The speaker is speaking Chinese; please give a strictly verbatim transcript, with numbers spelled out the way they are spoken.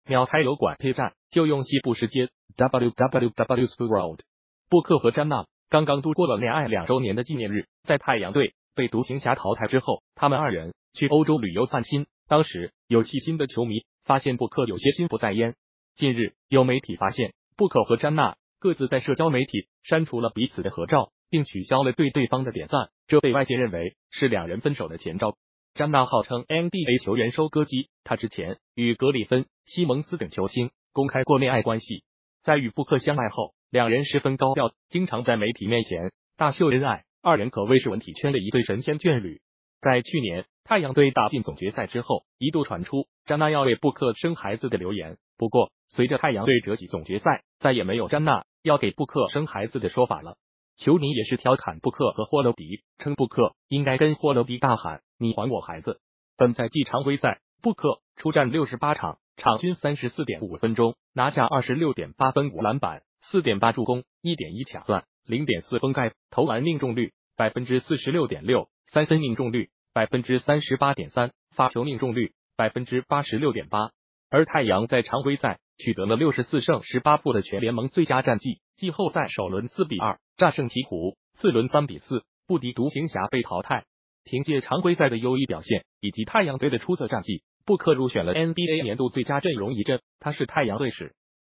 秒开油管配站就用西部时间 W W W Sport。布克和詹娜刚刚度过了恋爱两周年的纪念日，在太阳队被独行侠淘汰之后，他们二人去欧洲旅游散心。当时有细心的球迷发现布克有些心不在焉。近日有媒体发现，布克和詹娜各自在社交媒体删除了彼此的合照，并取消了对对方的点赞，这被外界认为是两人分手的前兆。詹娜号称 N B A 球员收割机，她之前与格里芬、西蒙斯等球星公开过恋爱关系。在与布克相爱后，两人十分高调，经常在媒体面前大秀恩爱，二人可谓是文体圈的一对神仙眷侣。在去年太阳队打进总决赛之后，一度传出詹娜要为布克生孩子的流言，不过随着太阳队折戟总决赛，再也没有詹娜要给布克生孩子的说法了。球迷也是调侃布克和霍勒迪，称布克应该跟霍勒迪大喊你还我孩子。本赛季常规赛，布克出战六十八场，场均 三十四点五 分钟，拿下 二十六点八 分五篮板 四点八 助攻 一点一 抢断 零点四 封盖，投篮命中率 百分之四十六点六， 三分命中率 百分之三十八点三， 发球命中率 百分之八十六点八。 而太阳在常规赛取得了六十四胜十八负的全联盟最佳战绩，季后赛首轮四比二战胜鹈鹕，次轮三比四不敌独行侠被淘汰。凭借常规赛的优异表现以及太阳队的出色战绩，布克入选了 N B A 年度最佳阵容一阵，他是太阳队史